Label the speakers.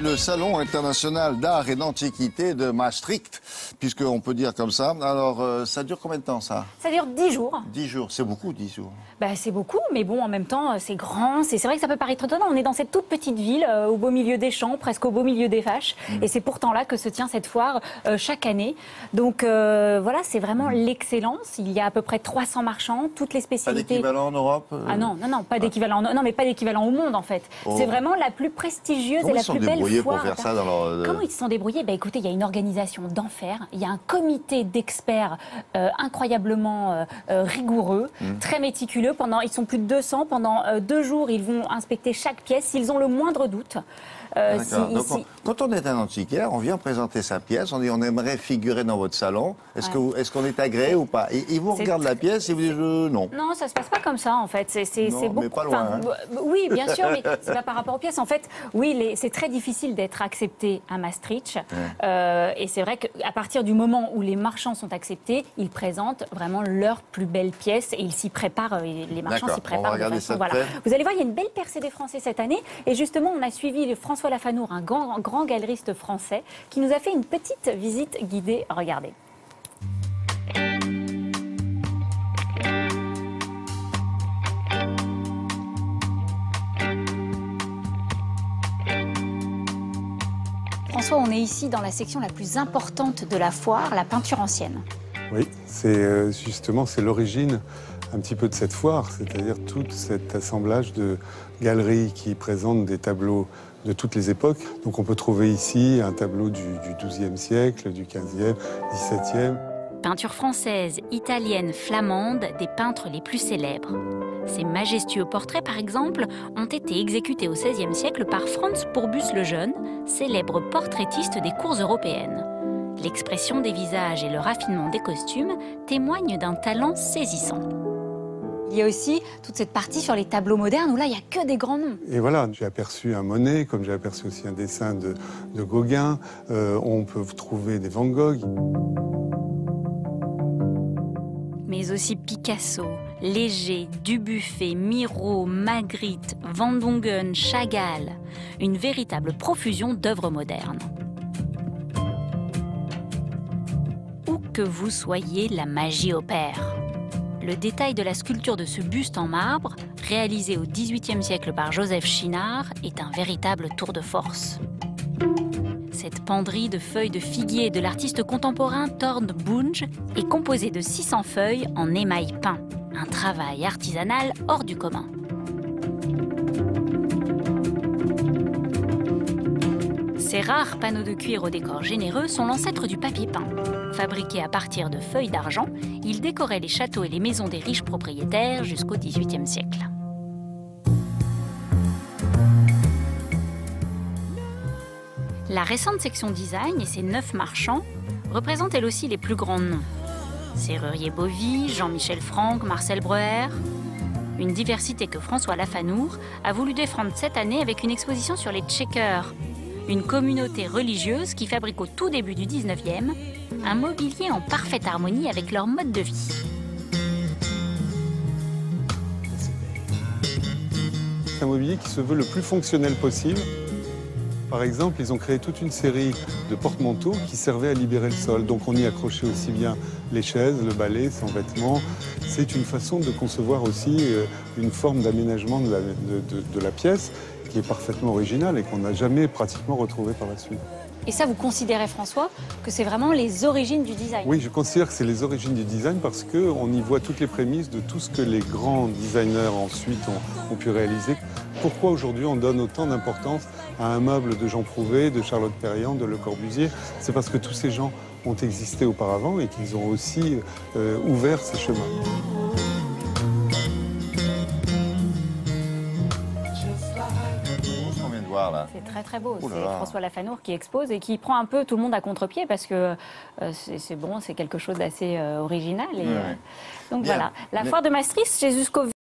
Speaker 1: le Salon international d'art et d'antiquité de Maastricht, puisqu'on peut dire comme ça. Alors, ça dure combien de temps, ça?
Speaker 2: Ça dure 10 jours.
Speaker 1: 10 jours, c'est beaucoup, 10 jours.
Speaker 2: Bah, c'est beaucoup, mais bon, en même temps, c'est grand. C'est vrai que ça peut paraître étonnant. On est dans cette toute petite ville, au beau milieu des champs, presque au beau milieu des vaches. Et c'est pourtant là que se tient cette foire chaque année. Donc voilà, c'est vraiment l'excellence. Il y a à peu près 300 marchands, toutes les spécialités.
Speaker 1: Pas d'équivalent en Europe
Speaker 2: Ah non, pas d'équivalent. Non, mais pas d'équivalent au monde, en fait.
Speaker 1: Oh.
Speaker 2: C'est vraiment la plus prestigieuse et la plus belle foire.
Speaker 1: Pour faire ça dans leur...
Speaker 2: Comment ils se sont débrouillés? Bah, écoutez, il y a une organisation d'enfer. Il y a un comité d'experts incroyablement rigoureux, très méticuleux. Ils sont plus de 200. Pendant 2 jours, ils vont inspecter chaque pièce. S'ils ont le moindre doute.
Speaker 1: Quand on est un antiquaire, on vient présenter sa pièce, on dit on aimerait figurer dans votre salon. Est-ce qu'on est agréé ou pas? Et ils vous regardent la pièce et vous disent non.
Speaker 2: Non, ça se passe pas comme ça en fait. C'est beaucoup.
Speaker 1: Mais pas loin,
Speaker 2: oui, bien sûr, mais c'est pas par rapport aux pièces. En fait, oui, c'est très difficile d'être accepté à Maastricht. Et c'est vrai qu'à partir du moment où les marchands sont acceptés, ils présentent vraiment leurs plus belles pièces et ils s'y préparent. Les marchands s'y préparent.
Speaker 1: On va regarder ça de près.
Speaker 2: Vous allez voir, il y a une belle percée des Français cette année. Et justement, on a suivi François Lafanour, un grand galeriste français, qui nous a fait une petite visite guidée. Regardez. François, on est ici dans la section la plus importante de la foire, la peinture ancienne.
Speaker 3: Oui, c'est justement l'origine un petit peu de cette foire, c'est-à-dire tout cet assemblage de galeries qui présentent des tableaux de toutes les époques. Donc on peut trouver ici un tableau du XIIe siècle, du XVe, XVIIe.
Speaker 2: Peinture française, italienne, flamande, des peintres les plus célèbres. Ces majestueux portraits, par exemple, ont été exécutés au XVIe siècle par Franz Pourbus le Jeune, célèbre portraitiste des cours européennes. L'expression des visages et le raffinement des costumes témoignent d'un talent saisissant. Il y a aussi toute cette partie sur les tableaux modernes où là, il n'y a que des grands noms.
Speaker 3: Et voilà, j'ai aperçu un Monet, comme j'ai aperçu aussi un dessin de Gauguin. On peut trouver des Van Gogh.
Speaker 2: Mais aussi Picasso, Léger, Dubuffet, Miro, Magritte, Van Dongen, Chagall. Une véritable profusion d'œuvres modernes. Où que vous soyez, la magie opère. Le détail de la sculpture de ce buste en marbre, réalisé au XVIIIe siècle par Joseph Chinard, est un véritable tour de force. Cette penderie de feuilles de figuier de l'artiste contemporain Thorn Bunge est composée de 600 feuilles en émail peint. Un travail artisanal hors du commun. Ces rares panneaux de cuir au décor généreux sont l'ancêtre du papier peint. Fabriqués à partir de feuilles d'argent, ils décoraient les châteaux et les maisons des riches propriétaires jusqu'au XVIIIe siècle. La récente section design et ses 9 marchands représentent elle aussi les plus grands noms. Serrurier Bovy, Jean-Michel Franck, Marcel Breuer. Une diversité que François Lafanour a voulu défendre cette année avec une exposition sur les Tcheckers, une communauté religieuse qui fabrique au tout début du 19e un mobilier en parfaite harmonie avec leur mode de vie.
Speaker 3: C'est un mobilier qui se veut le plus fonctionnel possible. Par exemple, ils ont créé toute une série de porte-manteaux qui servaient à libérer le sol. Donc on y accrochait aussi bien les chaises, le balai, sans vêtements. C'est une façon de concevoir aussi une forme d'aménagement de la pièce qui est parfaitement originale et qu'on n'a jamais pratiquement retrouvé par la suite.
Speaker 2: Et ça, vous considérez, François, que c'est vraiment les origines du design?
Speaker 3: Oui, je considère que c'est les origines du design parce qu'on y voit toutes les prémices de tout ce que les grands designers ensuite ont pu réaliser. Pourquoi aujourd'hui on donne autant d'importance à un meuble de Jean Prouvé, de Charlotte Perriand, de Le Corbusier? C'est parce que tous ces gens ont existé auparavant et qu'ils ont aussi ouvert ces chemins.
Speaker 2: C'est très très beau. C'est François Lafanour qui expose et qui prend un peu tout le monde à contre-pied parce que c'est bon, c'est quelque chose d'assez original. Et, donc voilà, la foire de Maastricht, c'est jusqu'au